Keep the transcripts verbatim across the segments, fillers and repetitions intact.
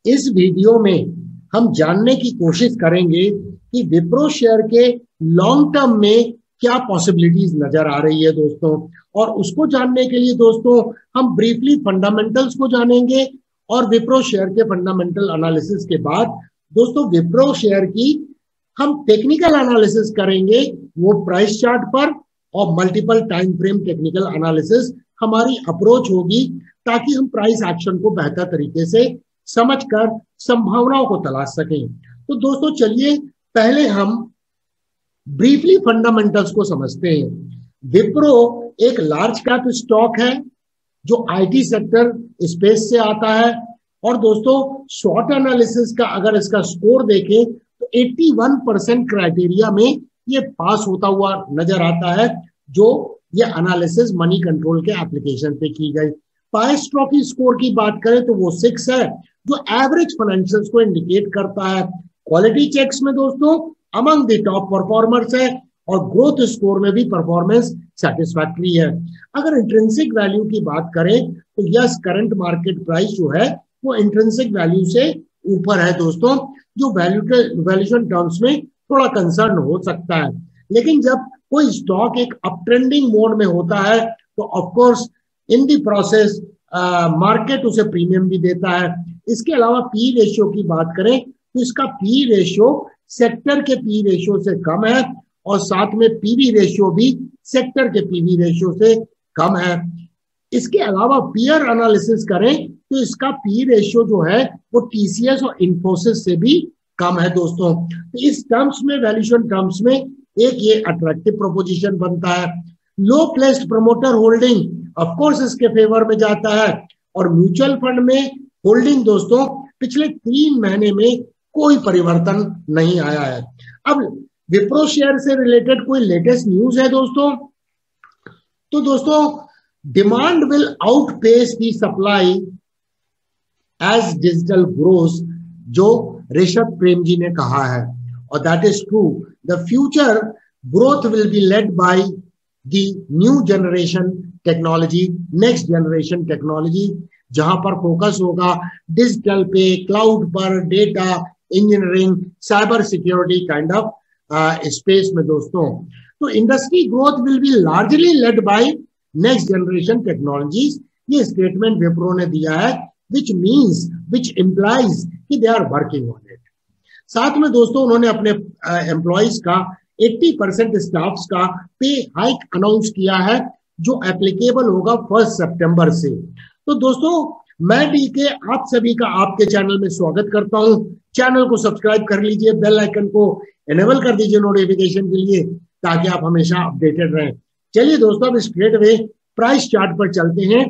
इस वीडियो में हम जानने की कोशिश करेंगे कि विप्रो शेयर के लॉन्ग टर्म में क्या पॉसिबिलिटीज नजर आ रही है दोस्तों। और उसको जानने के लिए दोस्तों हम ब्रीफली फंडामेंटल्स को जानेंगे और विप्रो शेयर के फंडामेंटल एनालिसिस के बाद दोस्तों विप्रो शेयर की हम टेक्निकल एनालिसिस करेंगे, वो प्राइस चार्ट पर और multiple time frame technical analysis हमारी अप्रोच होगी, ताकि हम प्राइस एक्शन को बेहतर तरीके से समझकर संभावनाओं को तलाश सकें। तो दोस्तों चलिए पहले हम ब्रीफली फंडामेंटल्स को समझते हैं। विप्रो एक लार्ज कैप स्टॉक है जो आईटी सेक्टर स्पेस से आता है, और दोस्तों शॉर्ट एनालिसिस का अगर इसका स्कोर देखें तो इक्यासी परसेंट क्राइटेरिया में ये पास होता हुआ नजर आता है, जो ये एनालिसिस मनी कंट्रोल के एप्लीकेशन पे की गई। पाइस ट्रॉफी स्कोर की बात करें तो वो सिक्स है, जो एवरेज फाइनेंशियल्स को इंडिकेट करता है। क्वालिटी चेक्स में दोस्तों अमंग द टॉप परफॉर्मर्स है, और ग्रोथ स्कोर में भी परफॉर्मेंस सेटिस्फैक्टरी है। अगर इंट्रिंसिक वैल्यू की बात करें तो यस, करंट मार्केट प्राइस जो है वो इंट्रिंसिक वैल्यू से ऊपर है दोस्तों, जो वैल्यू वैल्यूएशन टर्म्स में थोड़ा कंसर्न हो सकता है। लेकिन जब कोई स्टॉक एक अप ट्रेंडिंग मोड में होता है तो of course in the process market उसे प्रीमियम भी देता है। इसके अलावा पी रेशियो की बात करें तो इसका पी रेशियो सेक्टर के पी रेशियो से कम है, और साथ में पीवी रेशियो भी सेक्टर के पीवी रेशियो से कम है। इसके अलावा पीयर एनालिसिस करें तो इसका पी रेशियो जो है वो टीसीएस और इन्फोसिस से भी कम है दोस्तों। तो इस टर्म्स में, वैल्यूएशन टर्म्स में एक ये अट्रैक्टिव प्रोपोजिशन बनता है। Low pledged promoter holding of course इसके फेवर में जाता है, और म्यूचुअल फंड में होल्डिंग दोस्तों पिछले तीन महीने में कोई परिवर्तन नहीं आया है। अब विप्रो शेयर से रिलेटेड कोई लेटेस्ट न्यूज है दोस्तों, तो दोस्तों demand will outpace the supply as digital growth, जो ऋषभ प्रेम जी ने कहा है, और that is true. The future growth will be led by the new generation technology, next generation technology, जहां पर फोकस होगा डिजिटल पे, क्लाउड पर, data engineering, cyber security kind of space में दोस्तों। तो industry growth will B largely led by next generation technologies, ये statement Wipro ने दिया है, विच मीन्स विच इम्प्लाइज कि they are working on it. साथ में दोस्तों उन्होंने अपने एम्प्लॉइज का अस्सी परसेंट स्टाफ्स का पे हाइक अनाउंस किया है, जो एप्लीकेबल होगा फर्स्ट सितंबर से। तो दोस्तों मैं डीके आप सभी का आपके चैनल में स्वागत करता हूं। चैनल को सब्सक्राइब कर लीजिए, बेल आइकन को एनेबल कर दीजिए नोटिफिकेशन के लिए, ताकि आप हमेशा अपडेटेड रहें। चलिए दोस्तों अब स्ट्रेट वे प्राइस चार्ट पर चलते हैं।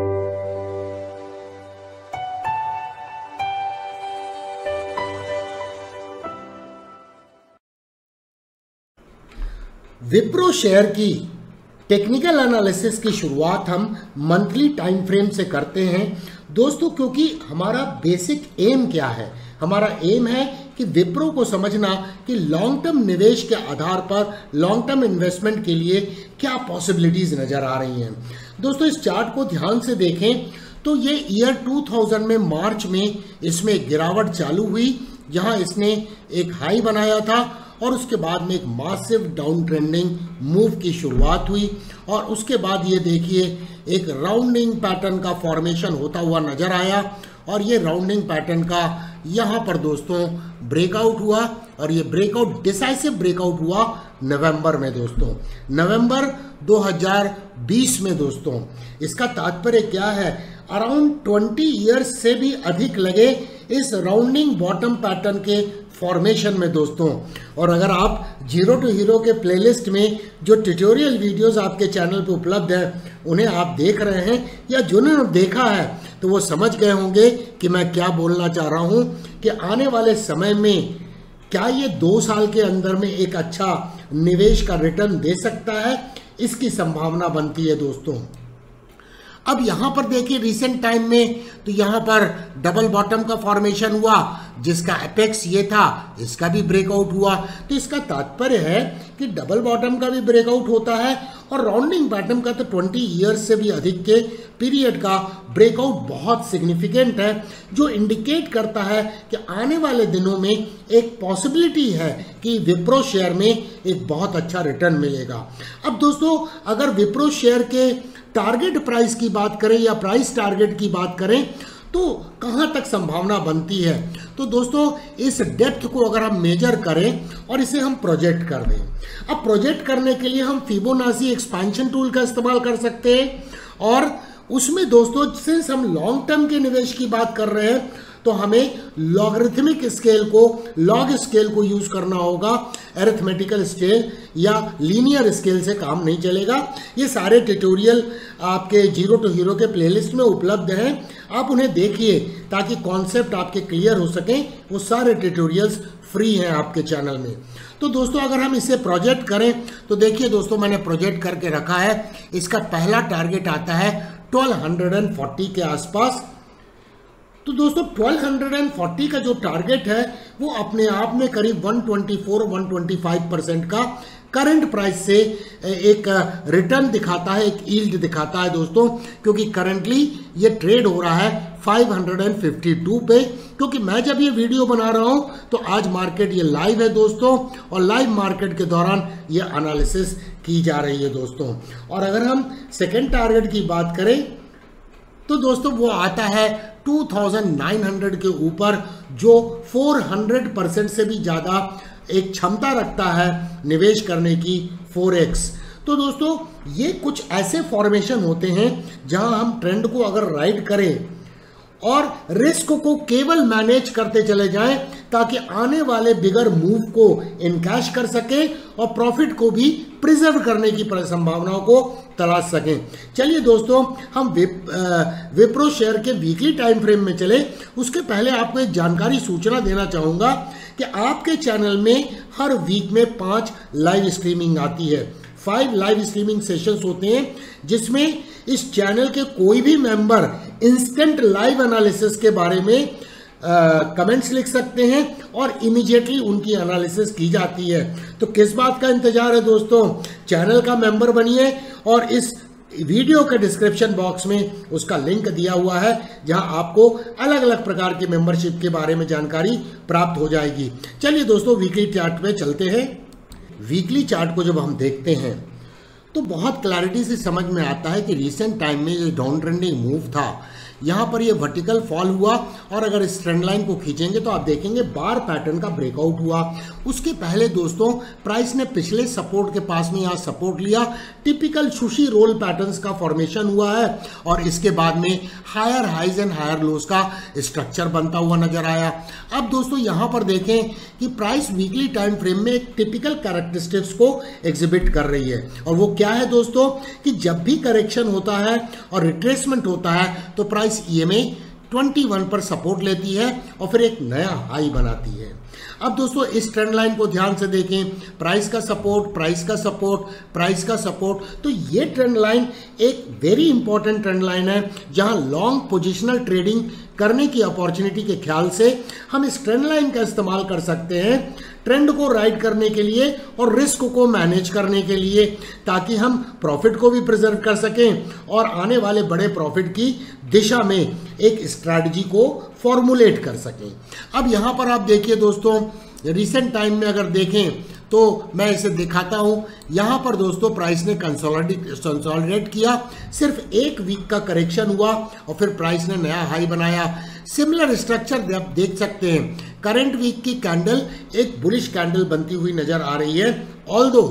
विप्रो शेयर की टेक्निकल एनालिसिस की शुरुआत हम मंथली टाइम फ्रेम से करते हैं दोस्तों, क्योंकि हमारा बेसिक एम क्या है? हमारा एम है कि विप्रो को समझना कि लॉन्ग टर्म निवेश के आधार पर लॉन्ग टर्म इन्वेस्टमेंट के लिए क्या पॉसिबिलिटीज नजर आ रही हैं। दोस्तों इस चार्ट को ध्यान से देखें तो ये ईयर दो हज़ार में मार्च में इसमें गिरावट चालू हुई, जहां इसने एक हाई बनाया था, और उसके बाद में एक मासिव डाउन ट्रेंडिंग मूव की शुरुआत हुई, और उसके बाद ये देखिए एक राउंडिंग पैटर्न का फॉर्मेशन होता हुआ नजर आया, और ये राउंडिंग पैटर्न का यहाँ पर दोस्तों ब्रेकआउट हुआ, और ये ब्रेकआउट डिसाइसिव ब्रेकआउट हुआ नवंबर में दोस्तों, नवंबर दो हज़ार बीस में दोस्तों। इसका तात्पर्य क्या है? अराउंड ट्वेंटी इयर्स से भी अधिक लगे इस राउंडिंग बॉटम पैटर्न के फॉर्मेशन में दोस्तों। और अगर आप जीरो टू हीरो के प्लेलिस्ट में जो ट्यूटोरियल वीडियोस आपके चैनल पे उपलब्ध हैं उन्हें आप देख रहे हैं, या जिन्होंने देखा है तो वो समझ गए होंगे कि मैं क्या बोलना चाह रहा हूं, कि आने वाले समय में क्या ये दो साल के अंदर में एक अच्छा निवेश का रिटर्न दे सकता है, इसकी संभावना बनती है दोस्तों। अब यहां पर देखिए रिसेंट टाइम में तो यहां पर डबल बॉटम का फॉर्मेशन हुआ, जिसका एपेक्स ये था, इसका भी ब्रेकआउट हुआ। तो इसका तात्पर्य है कि डबल बॉटम का भी ब्रेकआउट होता है और राउंडिंग बॉटम का तो ट्वेंटी ईयर्स से भी अधिक के पीरियड का ब्रेकआउट बहुत सिग्निफिकेंट है, जो इंडिकेट करता है कि आने वाले दिनों में एक पॉसिबिलिटी है कि विप्रो शेयर में एक बहुत अच्छा रिटर्न मिलेगा। अब दोस्तों अगर विप्रो शेयर के टारगेट प्राइस की बात करें या प्राइस टारगेट की बात करें तो कहां तक संभावना बनती है, तो दोस्तों इस डेप्थ को अगर हम मेजर करें और इसे हम प्रोजेक्ट कर दें। अब प्रोजेक्ट करने के लिए हम फिबोनाची एक्सपेंशन टूल का इस्तेमाल कर सकते हैं और उसमें दोस्तों सिंस हम लॉन्ग टर्म के निवेश की बात कर रहे हैं तो हमें लॉगरिथमिक स्केल को लॉग स्केल को यूज करना होगा, अरिथमेटिकल स्केल या लीनियर स्केल से काम नहीं चलेगा। ये सारे ट्यूटोरियल आपके जीरो टू हीरो के प्लेलिस्ट में उपलब्ध हैं, आप उन्हें देखिए ताकि कॉन्सेप्ट आपके क्लियर हो सकें। वो सारे ट्यूटोरियल्स फ्री हैं आपके चैनल में। तो दोस्तों अगर हम इसे प्रोजेक्ट करें तो देखिए दोस्तों मैंने प्रोजेक्ट करके रखा है। इसका पहला टारगेट आता है ट्वेल्व फोर्टी के आसपास। तो दोस्तों ट्वेल्व फोर्टी का जो टारगेट है वो अपने आप में करीब one twenty four one twenty five percent का करंट प्राइस से एक रिटर्न दिखाता है, एक यील्ड दिखाता है दोस्तों, क्योंकि करंटली ये ट्रेड हो रहा है फाइव फिफ्टी टू पे। क्योंकि मैं जब ये वीडियो बना रहा हूं तो आज मार्केट ये लाइव है दोस्तों और लाइव मार्केट के दौरान ये एनालिसिस की जा रही है दोस्तों। और अगर हम सेकेंड टारगेट की बात करें तो दोस्तों वो आता है टू थाउजेंड नाइन हंड्रेड के ऊपर, जो फोर हंड्रेड परसेंट से भी ज़्यादा एक क्षमता रखता है निवेश करने की, फोर एक्स। तो दोस्तों ये कुछ ऐसे फॉर्मेशन होते हैं जहां हम ट्रेंड को अगर राइड करें और रिस्क को केवल मैनेज करते चले जाएं ताकि आने वाले बिगर मूव को इनकैश कर सके और प्रॉफिट को भी प्रिजर्व करने की संभावनाओं को तलाश सकें। चलिए दोस्तों हम विप, विप्रो शेयर के वीकली टाइम फ्रेम में चले। उसके पहले आपको एक जानकारी सूचना देना चाहूँगा कि आपके चैनल में हर वीक में पाँच लाइव स्ट्रीमिंग आती है। फाइव लाइव स्ट्रीमिंग सेशंस होते हैं जिसमें इस चैनल के कोई भी मेंबर इंस्टेंट लाइव एनालिसिस के बारे में कमेंट्स लिख सकते हैं और इमीडिएटली उनकी एनालिसिस की जाती है। तो किस बात का इंतजार है दोस्तों, चैनल का मेंबर बनिए और इस वीडियो के डिस्क्रिप्शन बॉक्स में उसका लिंक दिया हुआ है जहां आपको अलग अलग प्रकार की मेंबरशिप के बारे में जानकारी प्राप्त हो जाएगी। चलिए दोस्तों वीकली चार्ट पे चलते हैं। वीकली चार्ट को जब हम देखते हैं तो बहुत क्लैरिटी से समझ में आता है कि रिसेंट टाइम में ये डाउन ट्रेंडिंग मूव था, यहाँ पर ये वर्टिकल फॉल हुआ और अगर इस ट्रेंड लाइन को खींचेंगे तो आप देखेंगे बार पैटर्न का ब्रेकआउट हुआ। उसके पहले दोस्तों प्राइस ने पिछले सपोर्ट के पास में यहाँ सपोर्ट लिया, टिपिकल सुशी रोल पैटर्न्स का फॉर्मेशन हुआ है और इसके बाद में higher highs and higher lows का स्ट्रक्चर बनता हुआ नजर आया। अब दोस्तों यहाँ पर देखें कि प्राइस वीकली टाइम फ्रेम में एक टिपिकल कैरेक्टरिस्टिक्स को एग्जिबिट कर रही है और वो क्या है दोस्तों कि जब भी करेक्शन होता है और रिट्रेसमेंट होता है तो प्राइस ई एम ए इक्कीस पर सपोर्ट लेती है और फिर एक नया हाई बनाती है। अब दोस्तों इस ट्रेंड लाइन को ध्यान से देखें, प्राइस का सपोर्ट, प्राइस का सपोर्ट, प्राइस का सपोर्ट, तो ये ट्रेंड लाइन एक वेरी इंपॉर्टेंट ट्रेंड लाइन है जहां लॉन्ग पोजिशनल ट्रेडिंग करने की अपॉर्चुनिटी के ख्याल से हम इस ट्रेंड लाइन का इस्तेमाल कर सकते हैं ट्रेंड को राइड करने के लिए और रिस्क को मैनेज करने के लिए, ताकि हम प्रॉफिट को भी प्रिजर्व कर सकें और आने वाले बड़े प्रॉफिट की दिशा में एक स्ट्रैटेजी को फॉर्मुलेट कर सकें। अब यहाँ पर आप देखिए दोस्तों रिसेंट टाइम में अगर देखें तो मैं इसे दिखाता हूं। यहां पर दोस्तों प्राइस ने कंसोलिडेट कंसोलिडेट किया, सिर्फ एक वीक का करेक्शन हुआ और फिर प्राइस ने नया हाई बनाया। सिमिलर स्ट्रक्चर आप देख सकते हैं, करंट वीक की कैंडल एक बुलिश कैंडल बनती हुई नजर आ रही है। ऑल्दो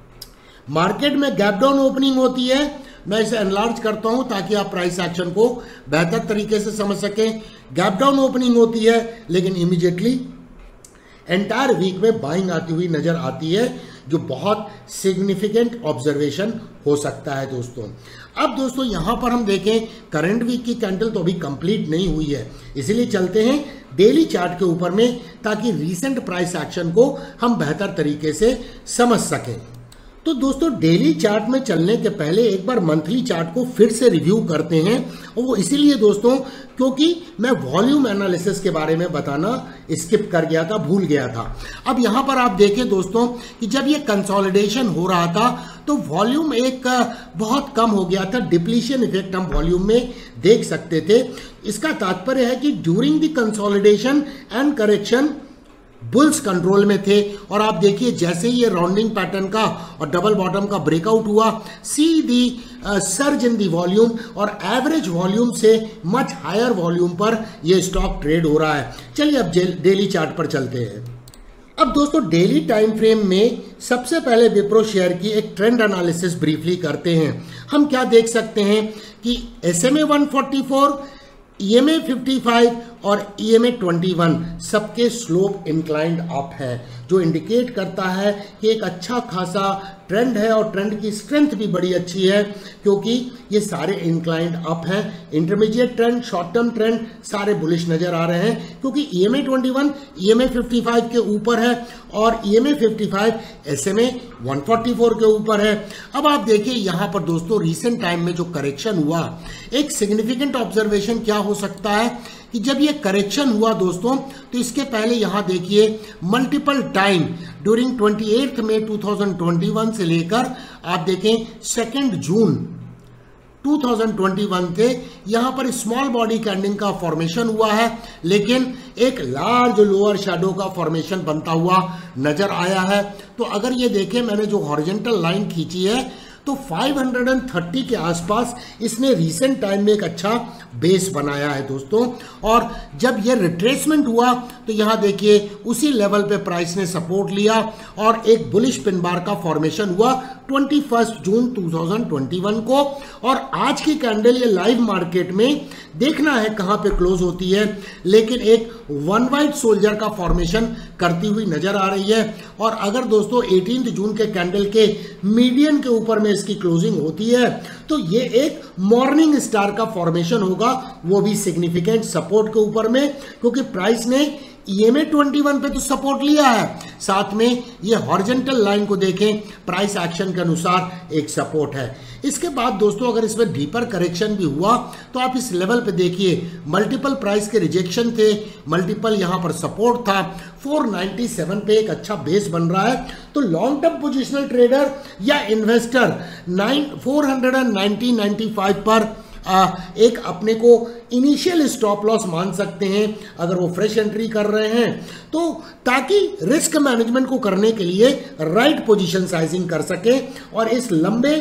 मार्केट में गैप डाउन ओपनिंग होती है, मैं इसे एनलार्ज करता हूं ताकि आप प्राइस एक्शन को बेहतर तरीके से समझ सकें। गैप डाउन ओपनिंग होती है लेकिन इमीडिएटली एंटायर वीक में बाइंग आती हुई नजर आती है, जो बहुत सिग्निफिकेंट ऑब्जर्वेशन हो सकता है दोस्तों। अब दोस्तों यहां पर हम देखें करंट वीक की कैंडल तो अभी कंप्लीट नहीं हुई है, इसीलिए चलते हैं डेली चार्ट के ऊपर में ताकि रीसेंट प्राइस एक्शन को हम बेहतर तरीके से समझ सकें। तो दोस्तों डेली चार्ट में चलने के पहले एक बार मंथली चार्ट को फिर से रिव्यू करते हैं, और वो इसीलिए दोस्तों क्योंकि मैं वॉल्यूम एनालिसिस के बारे में बताना स्किप कर गया था, भूल गया था। अब यहाँ पर आप देखें दोस्तों कि जब ये कंसोलिडेशन हो रहा था तो वॉल्यूम एक बहुत कम हो गया था, डिप्लीशन इफेक्ट हम वॉल्यूम में देख सकते थे। इसका तात्पर्य है कि during the consolidation and correction bulls control में थे, और आप देखिए जैसे ही ये राउंडिंग पैटर्न का और डबल बॉटम का ब्रेकआउट हुआ, see the surge in the volume, और एवरेज वॉल्यूम से मच हायर वॉल्यूम पर ये स्टॉक ट्रेड हो रहा है। चलिए अब डेली चार्ट पर चलते हैं। अब दोस्तों डेली टाइम फ्रेम में सबसे पहले विप्रो शेयर की एक ट्रेंड एनालिसिस ब्रीफली करते हैं। हम क्या देख सकते हैं कि S M A one forty four, E M A fifty five और E M A twenty one सबके स्लोप इंक्लाइंड अप है, जो इंडिकेट करता है कि एक अच्छा खासा ट्रेंड है, और ट्रेंड की स्ट्रेंथ भी बड़ी अच्छी है क्योंकि ये सारे इंक्लाइंड अप हैं। Intermediate trend, short term trend सारे बुलिश नजर आ रहे हैं क्योंकि E M A twenty one E M A fifty five के ऊपर है और E M A fifty five S M A one forty four के ऊपर है। अब आप देखिए यहाँ पर दोस्तों रिसेंट टाइम में जो करेक्शन हुआ, एक सिग्निफिकेंट ऑब्जर्वेशन क्या हो सकता है कि जब ये करेक्शन हुआ दोस्तों तो इसके पहले यहां देखिए मल्टीपल टाइम ड्यूरिंग अट्ठाईस मई टू थाउजेंड ट्वेंटी वन से लेकर आप देखें second June two thousand twenty one थे, यहां पर स्मॉल बॉडी कैंडलिंग का फॉर्मेशन हुआ है, लेकिन एक लार्ज लोअर शैडो का फॉर्मेशन बनता हुआ नजर आया है। तो अगर ये देखें मैंने जो हॉरिजॉन्टल लाइन खींची है तो पाँच सौ तीस के आसपास इसने रीसेंट टाइम में एक अच्छा बेस बनाया है दोस्तों। और जब ये रिट्रेसमेंट हुआ तो यहाँ देखिए उसी लेवल पे प्राइस ने सपोर्ट लिया और एक बुलिश पिन बार का फॉर्मेशन हुआ इक्कीस जून दो हज़ार इक्कीस को। और आज की कैंडल ये लाइव मार्केट में देखना है कहाँ पे क्लोज होती है, लेकिन एक वन वाइट सोल्जर का फॉर्मेशन करती हुई नजर आ रही है। और अगर दोस्तों अठारह जून के कैंडल के मीडियन के ऊपर में इसकी क्लोजिंग होती है तो ये एक मॉर्निंग स्टार का फॉर्मेशन होगा, वो भी सिग्निफिकेंट सपोर्ट के ऊपर में, क्योंकि प्राइस ने E M A twenty one पे तो सपोर्ट लिया है, साथ में ये हॉरिजॉन्टल लाइन को देखें प्राइस एक्शन के अनुसार एक सपोर्ट है। इसके बाद दोस्तों अगर इसमें डीपर करेक्शन भी हुआ तो आप इस लेवल पे देखिए मल्टीपल प्राइस के रिजेक्शन थे, मल्टीपल यहाँ पर सपोर्ट था, चार सौ सत्तानवे पे एक अच्छा बेस बन रहा है। तो लॉन्ग टर्म पोजिशनल ट्रेडर या investor four ninety ninety five पर आ, एक अपने को इनिशियल स्टॉप लॉस मान सकते हैं अगर वो फ्रेश एंट्री कर रहे हैं, तो ताकि रिस्क मैनेजमेंट को करने के लिए राइट पोजीशन साइजिंग कर सके और इस लंबे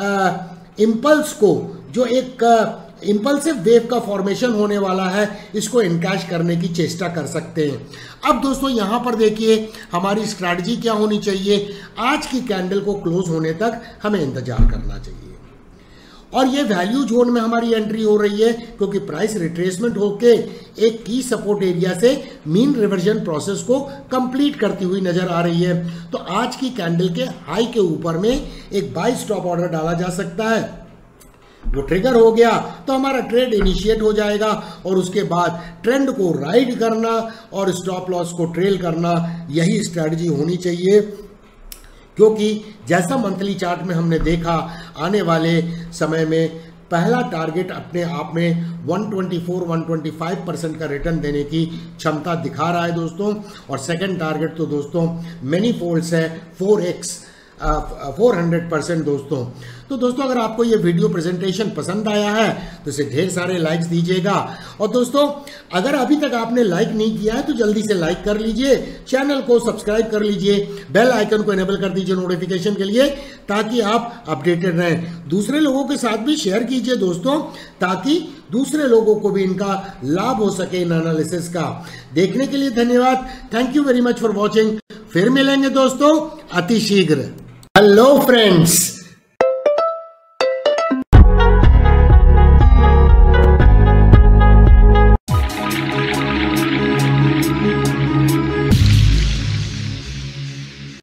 इंपल्स को, जो एक इंपल्सिव वेव का फॉर्मेशन होने वाला है, इसको इनकैश करने की चेष्टा कर सकते हैं। अब दोस्तों यहाँ पर देखिए हमारी स्ट्रैटेजी क्या होनी चाहिए। आज की कैंडल को क्लोज होने तक हमें इंतजार करना चाहिए और ये वैल्यू जोन में हमारी एंट्री हो रही है क्योंकि प्राइस रिट्रेसमेंट होके एक की सपोर्ट एरिया से मीन रिवर्जन प्रोसेस को कंप्लीट करती हुई नजर आ रही है। तो आज की कैंडल के हाई के ऊपर में एक बाय स्टॉप ऑर्डर डाला जा सकता है, वो ट्रिगर हो गया तो हमारा ट्रेड इनिशिएट हो जाएगा और उसके बाद ट्रेंड को राइड करना और स्टॉप लॉस को ट्रेल करना, यही स्ट्रैटेजी होनी चाहिए। क्योंकि जैसा मंथली चार्ट में हमने देखा आने वाले समय में पहला टारगेट अपने आप में एक सौ चौबीस एक सौ पच्चीस परसेंट का रिटर्न देने की क्षमता दिखा रहा है दोस्तों, और सेकंड टारगेट तो दोस्तों मेनी फोल्ड्स है four X four hundred percent दोस्तों। तो दोस्तों अगर आपको ये वीडियो प्रेजेंटेशन पसंद आया है तो इसे ढेर सारे लाइक्स दीजिएगा, और दोस्तों अगर अभी तक आपने लाइक नहीं किया है तो जल्दी से लाइक कर लीजिए, चैनल को सब्सक्राइब कर लीजिए, बेल आइकन को इनेबल कर दीजिए नोटिफिकेशन के लिए ताकि आप अपडेटेड रहें। दूसरे लोगों के साथ भी शेयर कीजिए दोस्तों ताकि दूसरे लोगों को भी इनका लाभ हो सके इन एनालिसिस का। देखने के लिए धन्यवाद, thank you very much for watching. फिर मिलेंगे दोस्तों अति शीघ्र। Hello friends,